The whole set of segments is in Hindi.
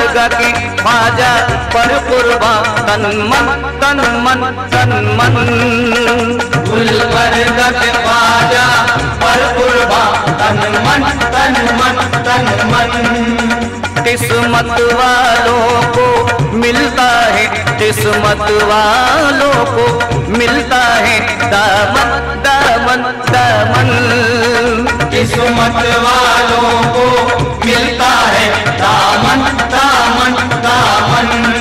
बरगा के ख्वाजा पर कुर्बा तन मन तन मन तन मन। गुल बरगा के ख्वाजा पर कुर्बा तन मन तन मन तन मन। किस्मत वालों को मिलता है, किस्मत वालों को मिलता है दामन दामन दामन। किस्मत वालों को मिलता है दामन दामन दामन।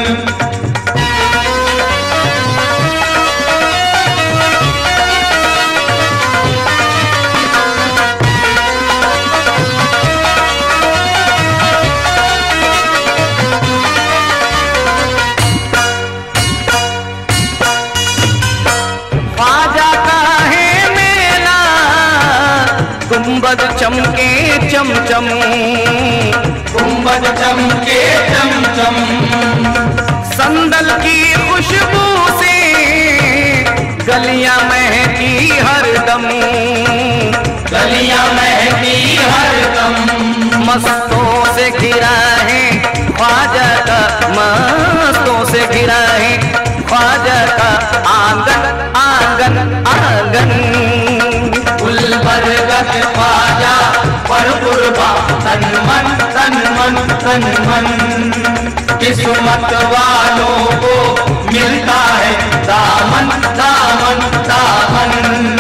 गुंबद चमके चमचम, गुंबद चमके चमचम। संदल की खुशबू से गलियां महकी हरदम, गलियां महकी हरदम। मस्तों से घिरा है ख्वाजा का, मस्तों से घिरा है ख्वाजा का आंगन आंगन आंगन। गुल बरगा के ख्वाजा पर कुर्बा तन मन तन मन तन मन। किस्मत वालों को मिलता है दामन दामन दामन।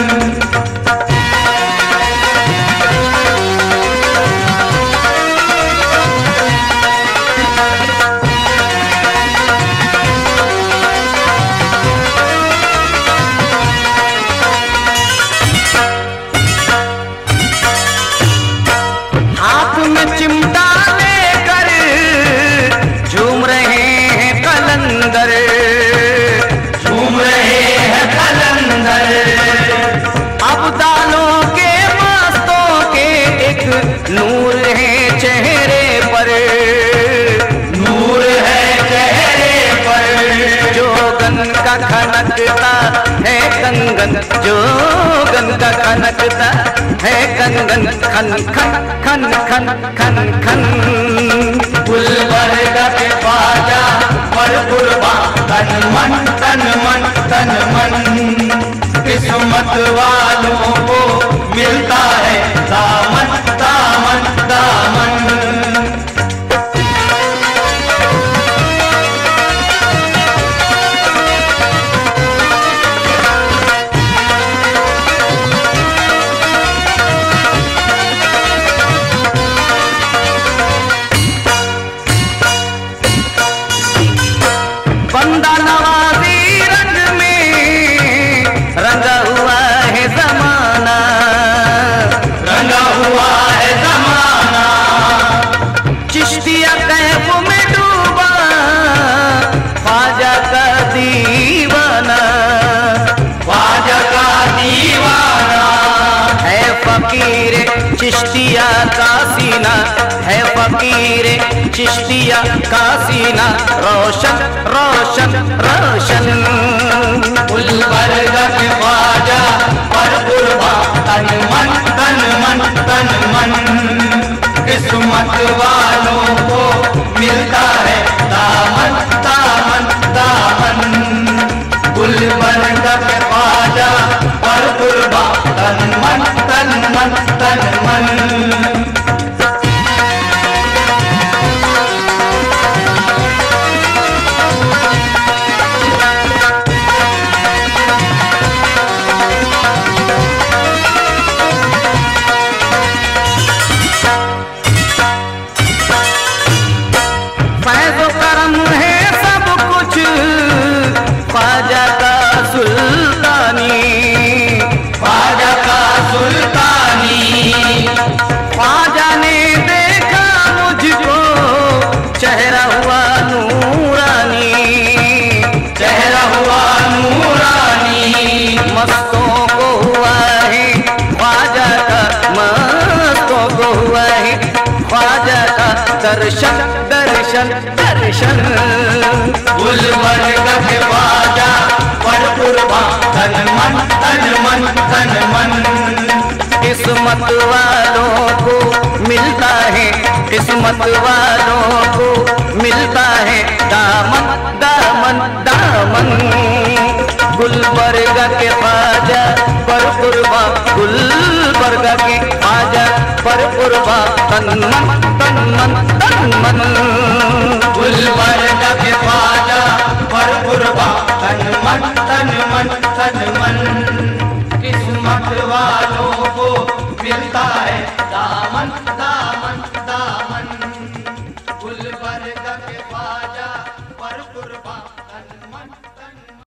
चिमटा लेकर झूम रहे हैं कलंदर, झूम रहे हैं कलंदर। अब्दालों के मस्तों के एक नूर है चेहरे पर, नूर है चेहरे पर। जो गन का खनकता है कंगन, जो गन का खनकता है कंगन खन खन खन खन खन खन। गुल बरगा के ख्वाजा पर कुर्बा तन मन तन मन तन मन। किस्मत वालों को मिलता है दामन दामन दामन। बंदा नवाजी रंग में रंगा हुआ है जमाना, रंगा हुआ है जमाना। चिश्तिया कैफ में डूबा ख्वाजा का दीवाना, ख्वाजा का दीवाना। है फकीर चिश्तिया का सीना, है फकीर चिश्तिया का सीना रोशन रोशन रोशन। गुल बरगा के ख्वाजा पर कुर्बा तन मन तन मन तन मन। किस्मत वालों को मिलता है दामन दामन दामन। गुल बरगा के ख्वाजा पर कुर्बा तन मन तन मन तन मन। फैज़ो करम है सब कुछ ख्वाजा का सुल्तानी, ख्वाजा का सुल्तानी। ख्वाजा ने देखा मुझको चेहरा हुआ नूरानी, चेहरा हुआ नूरानी। मस्तों को हुआ है ख्वाजा का, मस्तों को हुआ है ख्वाजा का दर्शन दर्शन दर्शन। गुल बरगा के ख्वाजा पर कुर्बा तन मन तन मन तन मन। किस्मत वालों को मिलता है, किस्मत वालों को मिलता है दामन दामन दामन। गुलबर्गा के ख्वाजा पर कुर्बा, गुलबर्गा के ख्वाजा पर कुर्बा, तन मन तन मन तन मन। गुलबर्गा के ख्वाजा पर कुर्बा, तन मन तन मन तन